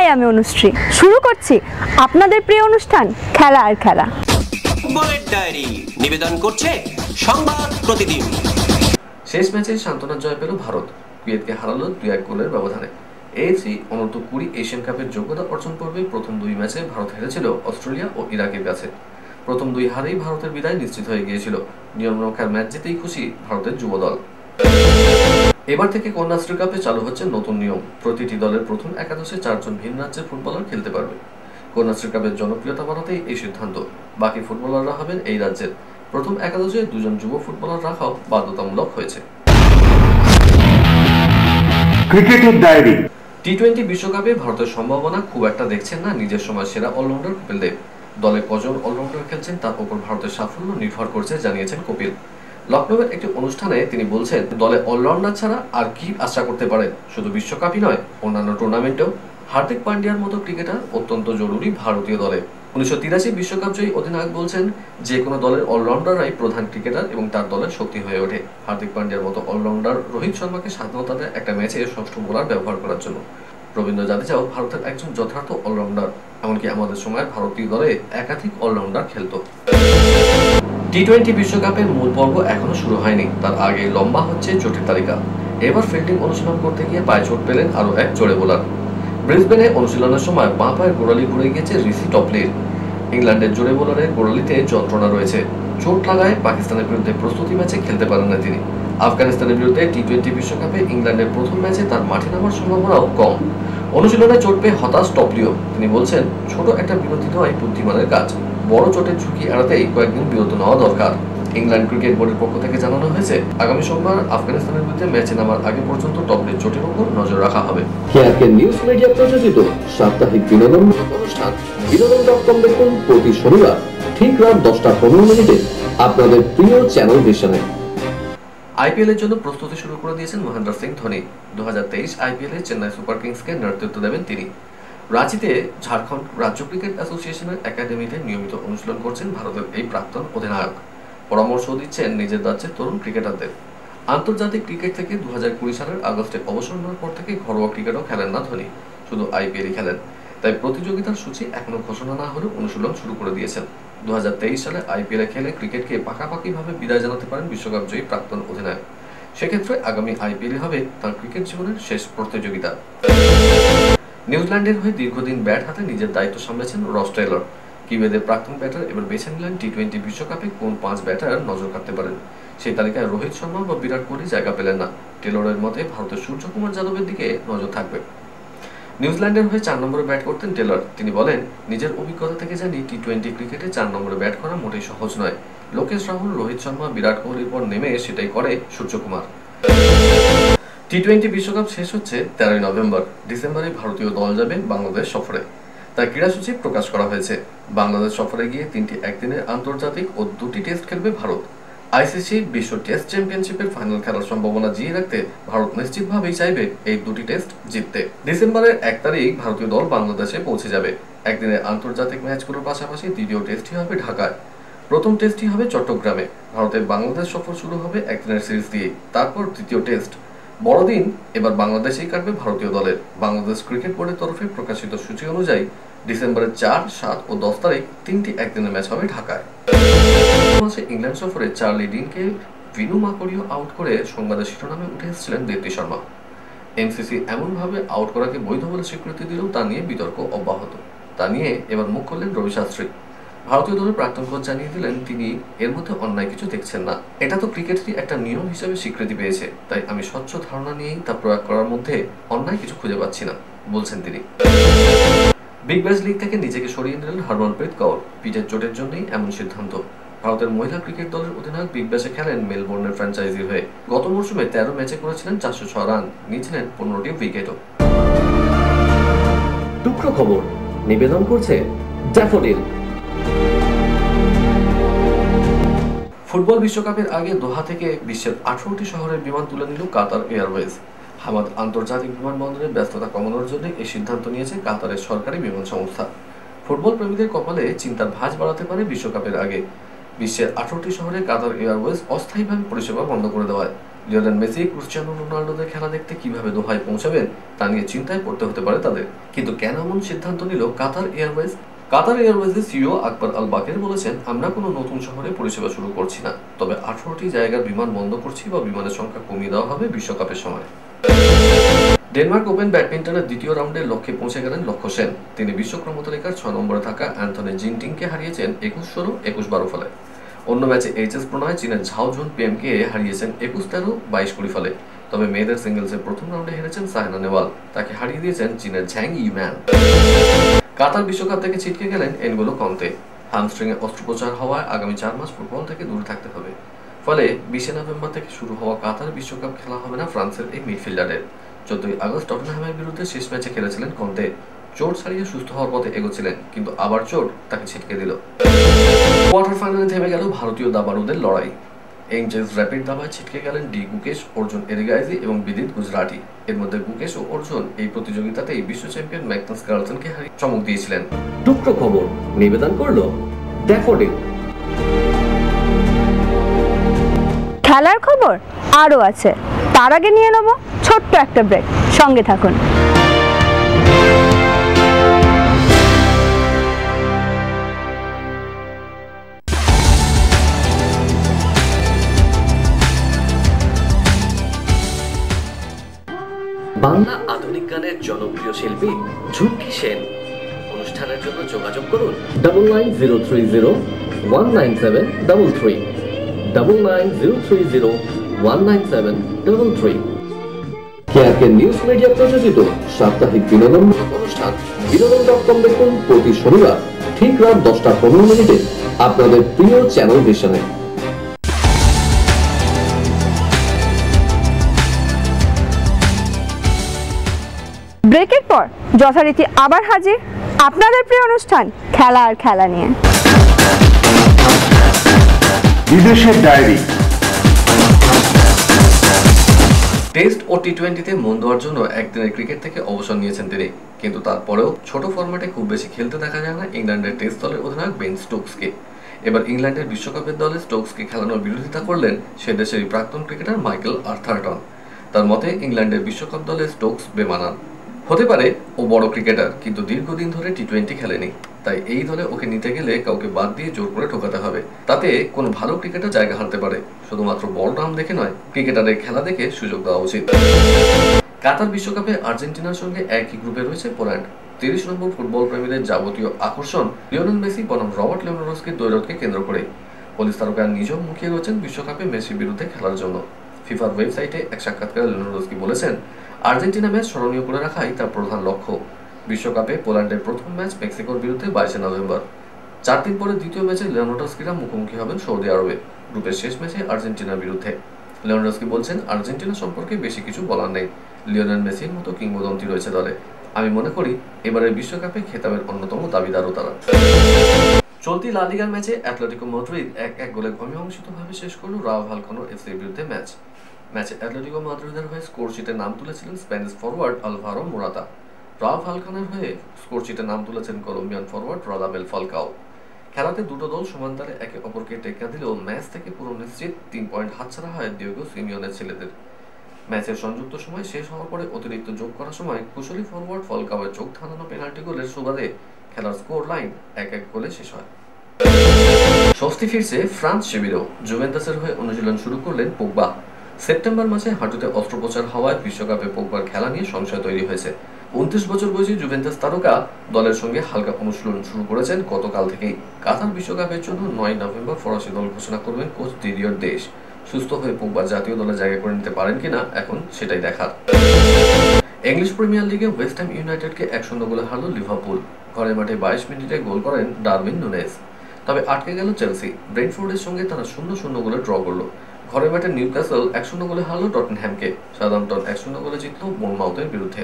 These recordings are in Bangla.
আমি অনুশ্রী, শুরু করছি আপনাদের প্রিয় অনুষ্ঠান খেলা আর খেলা। ফুটবলের ডায়েরি নিবেদন করছে সংবাদ প্রতিদিন। শেষ ম্যাচে সান্ত্বনার জয় পেল ভারত, কুয়েতকে হারালো 2-1 গোলের ব্যবধানে। এএফসি অনূর্ধ্ব-20 এশিয়ান কাপের যোগ্যতা অর্জন পর্বে প্রথম দুই ম্যাচে ভারত হেরেছিল অস্ট্রেলিয়া ও ইরাকের কাছে। প্রথম দুই হারেই ভারতের বিদায় নিশ্চিত হয়ে গিয়েছিল। নিয়মরক্ষার ম্যাচ জিতেই খুশি ভারতের যুব দল। এবার থেকে কন্যাশ্রী কাপে চালু হচ্ছে নতুন নিয়ম। প্রতিটি দলের প্রথম একাদশে 4 জন ভিন রাজ্যের ফুটবলার খেলতে পারবে। কন্যাশ্রী কাপের জনপ্রিয়তা বাড়াতেই এই সিদ্ধান্ত। বাকি ফুটবলাররা হবেন এই রাজ্যের। প্রথম একাদশে 2 জন যুব ফুটবলার রাখাও বাধ্যতামূলক হয়েছে। ক্রিকেটের ডায়েরি। টি-20 বিশ্বকাপে ভারতের সম্ভাবনা খুব একটা দেখছেন না নিজের সময় সেরা অলরাউন্ডার কপিল দেব। দলে কজন অলরাউন্ডার খেলছেন তার উপর ভারতের সাফল্য নির্ভর করছে জানিয়েছেন কপিল। লখনৌয়ের একটি অনুষ্ঠানে তিনি বলছেন, দলে অলরাউন্ডার ছাড়া আর কি আশা করতে পারে? শুধু বিশ্বকাপই নয়, অন্যান্য টুর্নামেন্টেও হার্দিক পান্ডিয়ার মতো ক্রিকেটার অত্যন্ত জরুরি ভারতীয় দলে। 1983 বিশ্বকাপ জয়ী অধিনায়ক বলছেন, যে কোনো দলের অলরাউন্ডাররাই প্রধান ক্রিকেটার এবং তার দলের শক্তি হয়ে ওঠে। হার্দিক পান্ডিয়ার মতো অলরাউন্ডার রোহিত শর্মাকে স্বাধীনতা দেয় একটা ম্যাচে ষষ্ঠ বোলার ব্যবহার করার জন্য। রবীন্দ্র জাদেজাও ভারতের একজন যথার্থ অলরাউন্ডার। এমনকি আমাদের সময় ভারতীয় দলে একাধিক অলরাউন্ডার খেলত। টি-20 বিশ্বকাপের মূল পর্ব এখনো শুরু হয়নি, তার আগে লম্বা হচ্ছে চোটের তালিকা। এবার ফিল্ডিং অনুশীলন করতে গিয়ে পায়ে চোট পেলেন আরও এক জোড়ে বোলার। ব্রিসবেনে অনুশীলনের সময় বাঁ পায়ের গোড়ালি ঘুরে গিয়েছে রিসি টপলির। ইংল্যান্ডের জোড়ে বোলারের গোড়ালিতে যন্ত্রণা রয়েছে। চোট লাগায় পাকিস্তানের বিরুদ্ধে প্রস্তুতি ম্যাচে খেলতে পারেন না তিনি। আফগানিস্তানের বিরুদ্ধে টি-20 বিশ্বকাপে ইংল্যান্ডের প্রথম ম্যাচে তার মাঠে নামার সম্ভাবনাও কম। অনুশীলনে চোট পেয়ে হতাশ টপলিও। তিনি বলছেন, ছোট একটা বিরতি নেওয়াই বুদ্ধিমানের কাজ। বড় চোটের ঝুঁকি এড়াতেই কয়েকদিন বিরত নেওয়া দরকার। ইংল্যান্ড ক্রিকেট বোর্ডের পক্ষ থেকে জানানো হয়েছে, আগামী সোমবার আফগানিস্তানের বিরুদ্ধে ম্যাচে নামার আগে পর্যন্ত টপলির চোটের উপর নজর রাখা হবে। কেয়ারকের নিউজ মিডিয়া প্রযোজিত সাপ্তাহিক বিনোদন অনুষ্ঠান বিনোদন.com দেখুন প্রতি শনিবার ঠিক রাত 10:15 আপনাদের প্রিয় চ্যানেল ভিশনে। আইপিএল এর জন্য প্রস্তুতি শুরু করে দিয়েছেন মহেন্দ্র সিং ধোনি। 2023 আইপিএল এ চেন্নাই সুপার কিংসকে নেতৃত্ব দেবেন তিনি। রাঁচিতে ঝাড়খণ্ড রাজ্য ক্রিকেট অ্যাসোসিয়েশনের একাডেমিতে নিয়মিত অনুশীলন করছেন ভারতের এই প্রাক্তন অধিনায়ক। পরামর্শ দিচ্ছেন নিজের রাজ্যের তরুণ ক্রিকেটারদের। আন্তর্জাতিক ক্রিকেট থেকে 2020 সালের আগস্টে অবসর নেওয়ার পর থেকে ঘরোয়া ক্রিকেটও খেলেন না ধোনি, শুধু আইপিএলই খেলেন। তাই প্রতিযোগিতার সূচি এখনো ঘোষণা না হলেও অনুশীলন শুরু করে দিয়েছেন। 2023 সালে আইপিএলে খেলে ক্রিকেটকে পাকাপাকিভাবে বিদায় জানাতে পারেন বিশ্বকাপ জয়ী প্রাক্তন অধিনায়ক। সেক্ষেত্রে আগামী আইপিএল হবে তার ক্রিকেট জীবনের শেষ প্রতিযোগিতা। নিউজিল্যান্ডের হয়ে দীর্ঘদিন ব্যাট হাতে নিজের দায়িত্ব সামলেছেন রস টেলর। কিউবেদের প্রাক্তন ব্যাটার এবার বেছে নিলেন টি-20 বিশ্বকাপে কোন 5 ব্যাটার নজর কাটতে পারেন। সেই তালিকায় রোহিত শর্মা বা বিরাট কোহলি জায়গা পেলেন না। টেলরের মতে ভারতের সূর্যকুমার যাদবের দিকে নজর থাকবে। নিউজিল্যান্ডের হয়ে 4 নম্বরে ব্যাট করতেন টেলর। তিনি বলেন, নিজের অভিজ্ঞতা থেকে জানি টি-20 ক্রিকেটে 4 নম্বরে ব্যাট করা মোটেই সহজ নয়। লোকেশ রাহুল, রোহিত শর্মা, বিরাট কোহলির পর নেমে সেটাই করে সূর্যকুমার। টি-20 বিশ্বকাপ শেষ হচ্ছে 13 নভেম্বর। ডিসেম্বরে ভারতীয় দল যাবে বাংলাদেশ সফরে। তার ক্রীড়াসূচি প্রকাশ করা হয়েছে। বাংলাদেশ সফরে গিয়ে 3টি একদিনের আন্তর্জাতিক ও 2টি টেস্ট খেলবে ভারত। আইসিসি বিশ্ব টেস্ট চ্যাম্পিয়নশিপের ফাইনাল খেলার সম্ভাবনা জিয়ে রাখতে ভারত নিশ্চিতভাবেই চাইবে এই 2টি টেস্ট জিততে। ডিসেম্বরের 1 তারিখ ভারতীয় দল বাংলাদেশে পৌঁছে যাবে। একদিনের আন্তর্জাতিক ম্যাচগুলোর পাশাপাশি দ্বিতীয় টেস্টটি হবে ঢাকায়। প্রথম টেস্টটি হবে চট্টগ্রামে। ভারতের বাংলাদেশ সফর শুরু হবে একদিনের সিরিজ দিয়ে, তারপর দ্বিতীয় টেস্ট। বড়দিন এবার বাংলাদেশেই কাটবে ভারতীয় দলের। বাংলাদেশ ক্রিকেট বোর্ডের তরফে প্রকাশিত সূচি অনুযায়ী ডিসেম্বরের 4, 7 ও 10 তারিখ 3টি একদিনের ম্যাচ হবে ঢাকায়। মাসে ইংল্যান্ড সফরে চার্লি ডিনকে ভিনু মাকড়িও আউট করে সংবাদের শিরোনামে উঠে এসেছিলেন দীপ্তি শর্মা। এমসিসি এমনভাবে আউট করাকে বৈধ বলে স্বীকৃতি দিলেও তা নিয়ে বিতর্ক অব্যাহত। তা নিয়ে এবার মুখ খুললেন রবি শাস্ত্রী। ভারতীয় দলের প্রাক্তন কোচ জানিয়ে দিলেন, তিনি এর মধ্যে অন্যায় কিছু দেখছেন না। এটা তো ক্রিকেটেরই একটা নিয়ম হিসেবে স্বীকৃতি পেয়েছে, তাই আমি স্বচ্ছ ধারণা নিয়েই তা প্রয়োগ করার মধ্যে অন্যায় কিছু খুঁজে পাচ্ছি না, বলছেন তিনি। বিগ ব্যাশ লিগ থেকে নিজেকে সরিয়ে নিলেন হরমনপ্রীত কৌর। পিঠের চোটের জন্যই এমন সিদ্ধান্ত। ভারতের মহিলা ক্রিকেট দলের অধিনায়ক বিগ ব্যাশে খেলেন মেলবোর্নের ফ্র্যাঞ্চাইজির হয়ে। গত মৌসুমে 13 ম্যাচে করেছিলেন 406 রান, নিয়েছিলেন 15টি উইকেটও। টুকরো খবর নিবেদন করছে ড্যাফোডিল। ফুটবল বিশ্বকাপের আগে দোহা থেকে বিশ্বের 18টি শহরের বিমান তুলে নিল কাতার এয়ারওয়েজ। হামাদ আন্তর্জাতিক বিমানবন্দরে ব্যস্ততা কমানোর জন্য এই সিদ্ধান্ত নিয়েছে কাতারের সরকারি বিমান সংস্থা। ফুটবল প্রেমীদের কপালে চিন্তার ভাঁজ বাড়াতে পারে বিশ্বকাপের আগে বিশ্বের 18টি শহরে কাতার এয়ারওয়েজ অস্থায়ীভাবে পরিষেবা বন্ধ করে দেওয়ায়। লিওনেল মেসি, ক্রিস্টিয়ানো রোনাল্ডোদের খেলা দেখতে কিভাবে দোহায় পৌঁছাবেন তা নিয়ে চিন্তায় পড়তে হতে পারে তাদের। কিন্তু কেন এমন সিদ্ধান্ত নিল কাতার এয়ারওয়েজ? কাতার এয়ারওয়েজের সিইও আকবর আল বাকের বলেছেন, আমরা কোনো নতুন শহরে পরিষেবা শুরু করছি না, তবে 18টি জায়গার বিমান বন্ধ করছি বা বিমানের সংখ্যা কমিয়ে দেওয়া হবে বিশ্বকাপের সময়। ডেনমার্ক ওপেন ব্যাডমিন্টনের দ্বিতীয় রাউন্ডের লক্ষ্যে পৌঁছে গেলেন লক্ষ্য সেন। তিনি বিশ্বক্রম তালিকার 6 নম্বরে থাকা অ্যান্থনি জিনটিংকে হারিয়েছেন 21-16, 21-12 ফলে। অন্য ম্যাচে এইচএস প্রণয় চীনের ঝাও জুন পিএমকে হারিয়েছেন 21-13, 22-20 ফলে। তবে মেয়েদের সিঙ্গেলসের প্রথম রাউন্ডে হেরেছেন সাইনা নেহওয়াল, তাকে হারিয়ে দিয়েছেন চীনের ঝ্যাং ইউম্যান। কাতার বিশ্বকাপ থেকে ছিটকে গেলেন এনগোলো কন্তে। হ্যামস্ট্রিংয়ে অস্ত্রোপচার হওয়ায় আগামী 4 মাস ফুটবল থেকে দূরে থাকতে হবে। ফলে 20 নভেম্বর থেকে শুরু হওয়া কাতার বিশ্বকাপ খেলা হবে না ফ্রান্সের এই মিডফিল্ডারের। 14 আগস্ট টটনহ্যামের বিরুদ্ধে শেষ ম্যাচে খেলেছিলেন কন্তে। চোট ছাড়িয়ে সুস্থ হওয়ার পথে এগোচ্ছিলেন, কিন্তু আবার চোট তাকে ছিটকে দিল। কোয়ার্টার ফাইনালে থেমে গেল ভারতীয় দাবাড়ুদের লড়াই। এঞ্জেলস র্যাপিড দাবায় ছিটকে গেলেন ডি গুকেশ, অর্জুন এরিগাইজি এবং বিদিত গুজরাটি। এর মধ্যে গুকেশ ও অর্জুন এই প্রতিযোগিতাতেই বিশ্ব চ্যাম্পিয়ন ম্যাগনাস কার্লসনকে হারিয়ে চমক দিয়েছিলেন। টুকরো খবর নিবেদন করলো ড্যাফোডিল। খেলার খবর আরও আছে, তার আগে নিয়ে নেব ছোট্ট একটা ব্রেক। সঙ্গে থাকুন। বাংলা আধুনিক গানের জনপ্রিয় শিল্পী ঝুঁকি সেন। অনুষ্ঠানের জন্য যোগাযোগ করুন 9903019733 9903019733। কেআরকে নিউজ মিডিয়া প্রযোজিত সাপ্তাহিক বিনোদন অনুষ্ঠান বিনোদন.com দেখুন প্রতি শনিবার ঠিক রাত 10:15 আপনাদের প্রিয় চ্যানেল ভিশনে। ব্রেকের পর যথারীতি আবার হাজির আপনাদের প্রিয় অনুষ্ঠান খেলা আর খেলা নিয়ে। বিদেশের ডায়েরি। টেস্ট ও টি20তে মন দেওয়ার জন্য একদিনের ক্রিকেট থেকে অবসর নিয়েছেন তিনি, কিন্তু তারপরেও ছোট ফরম্যাটে খুব বেশি খেলতে দেখা যায় না ইংল্যান্ডের টেস্ট দলের অধিনায়ক বেন স্টোকসকে। এবার ইংল্যান্ডের বিশ্বকাপের দলে স্টোকসকে খেলানোর বিরোধিতা করলেন সে দেশেরই প্রাক্তন ক্রিকেটার মাইকেল আর্থারটন। তার মতে ইংল্যান্ডের বিশ্বকাপ দলে স্টোকস বেমানান। হতে পারে ও বড় ক্রিকেটার, কিন্তু দীর্ঘদিন ধরে টি20 খেলেনি, তাই এই দলে ওকে নিতে গেলে কাউকে বাদ দিয়ে জোর করে ঢোকাতে হবে। তাতে কোনো ভালো ক্রিকেটার জায়গা হারতে পারে। শুধুমাত্র বল রান দেখে নয়, ক্রিকেটারের খেলা দেখে সুযোগ দেওয়া উচিত। কাতার বিশ্বকাপে আর্জেন্টিনার সঙ্গে একই গ্রুপে রয়েছে পোল্যান্ড। 30 নম্বর ফুটবল প্রেমীদের যাবতীয় আকর্ষণ লিওনেল মেসি বনাম রবার্ট লেভানডস্কির দ্বৈরথকে কেন্দ্র করে। পুলিশ তারকা নিজেও মুখিয়ে রয়েছেন বিশ্বকাপে মেসির বিরুদ্ধে খেলার জন্য। ফিফার ওয়েবসাইটে এক সাক্ষাৎকারে লেভানডস্কি বলেছেন, আর্জেন্টিনা ম্যাচ স্মরণীয় করে রাখাই তার প্রধান লক্ষ্য। বিশ্বকাপে পোল্যান্ডের প্রথম ম্যাচ মেক্সিকোর বিরুদ্ধে 22 নভেম্বর। 4 দিন পরে দ্বিতীয় ম্যাচে লেভানডস্কিরা মুখোমুখি হবেন সৌদি আরবে, গ্রুপের শেষ ম্যাচে আর্জেন্টিনার বিরুদ্ধে। লেভানডস্কি বলছেন, আর্জেন্টিনা সম্পর্কে বেশি কিছু বলার নেই। লিওনেল মেসির মতো কিংবদন্তি রয়েছে দলে। আমি মনে করি এবারের বিশ্বকাপে খেতাবের অন্যতম দাবিদারও তারা। চলতি লা লিগার ম্যাচে অ্যাটলেটিকো মাদ্রিদ 1-1 গোলে অমীমাংসিতভাবে শেষ করল রাও ভালকানো এফসির বিরুদ্ধে ম্যাচে অ্যাটলেটিকো মাদ্রিদের হয়ে স্কোর শিটে নাম তুলেছিলেন Spanish forward Alvaro Morata. Rayo ভালকানোর হয়ে স্কোর শিটে নাম তুলেছেন কলম্বিয়ান ফরওয়ার্ড রাদামেল ফালকাও। খেলাতে দুটো দল সমান্তরে একে অপরকে টেক্কা দিলেও ম্যাচ থেকে পুরো নিশ্চিত 3 পয়েন্ট হাতছাড়া হয় ডিয়েগো সিমিওনের ছেলেদের। ম্যাচের সংযুক্ত সময় শেষ হওয়ার পরে অতিরিক্ত যোগ করার সময় কুশলী ফরওয়ার্ড ফলকাওয়ের চোখ ধাঁধানো পেনাল্টি গোলের সুবাদে খেলার স্কোর লাইন 1-1 গোলে শেষ হয়। স্বস্তি ফিরছে ফ্রান্স শিবিরেও। জুভেন্টাসের হয়ে অনুশীলন শুরু করলেন পোগবা। সেপ্টেম্বর মাসে হাঁটুতে অস্ত্রোপচার হওয়ায় বিশ্বকাপে পোগবার খেলা নিয়ে সংশয় তৈরি হয়েছে। 29 বছর বয়সী জুভেন্টাস তারকা দলের সঙ্গে হালকা অনুশীলন শুরু করেছেন গতকাল থেকেই। কাতার বিশ্বকাপের জন্য 9 নভেম্বর ফরাসি দল ঘোষণা করবেন কোচ দিদিয়ের দেশ। সুস্থ হয়ে পোগবা জাতীয় দলে জায়গা করে নিতে পারেন কিনা এখন সেটাই দেখার। ইংলিশ প্রিমিয়ার লিগে ওয়েস্ট হ্যাম ইউনাইটেডকে 1-0 গোলে হারল লিভারপুল। ঘরের মাঠে 22 মিনিটে গোল করেন ডারউইন নুনেজ। তবে আটকে গেল চেলসি। ব্রেন্টফোর্ডের সঙ্গে তারা 0-0 গোলে ড্র করল। ঘরের মাঠে নিউক্যাসল 1-0 গোলে হারল টটনহ্যামকে। সাউদাম্পটন 1-0 গোলে জিতল বোর্নমাউথের বিরুদ্ধে।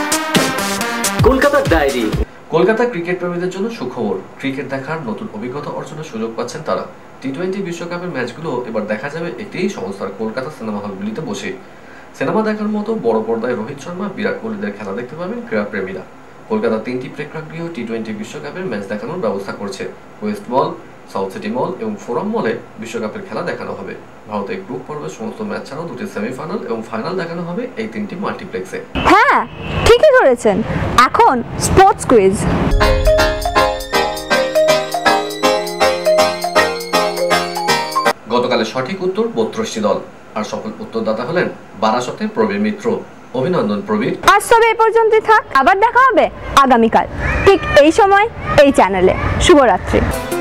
কলকাতার ডায়েরি। কলকাতা ক্রিকেট প্রেমীদের জন্য সুখবর। ক্রিকেট দেখার নতুন অভিজ্ঞতা অর্জনের সুযোগ পাচ্ছেন তারা। টি20 বিশ্বকাপের ম্যাচগুলো এবার দেখা যাবে একটি সংস্থার কলকাতা সিনেমা হলগুলিতে বসে। সিনেমা দেখার মতো বড় পর্দায় রোহিত শর্মা, বিরাট কোহলিদের খেলা দেখতে পাবেন ক্রীড়া প্রেমীরা। কলকাতা 3টি প্রেক্ষাগৃহ টি20 বিশ্বকাপের ম্যাচ দেখানোর ব্যবস্থা করছে। West mall, South City mall এবং ফোরাম মলে বিশ্বকাপের খেলা দেখানো হবে। ভারতের গ্রুপ পর্বের সমস্ত ম্যাচ ছাড়াও 2টি সেমিফাইনাল এবং ফাইনাল দেখানো হবে এই 3টি মাল্টিপ্লেক্সে। হ্যাঁ, ঠিকই ধরেছেন। এখন স্পোর্টস কুইজ। গতকালের সঠিক উত্তর 32টি দল, আর সফল উত্তরদাতা হলেন বারাসতের প্রবীর মিত্র। অভিনন্দন প্রবীর। আজ তবে এই পর্যন্তই থাক, আবার দেখা হবে আগামীকাল ঠিক এই সময় এই চ্যানেলে। শুভরাত্রি।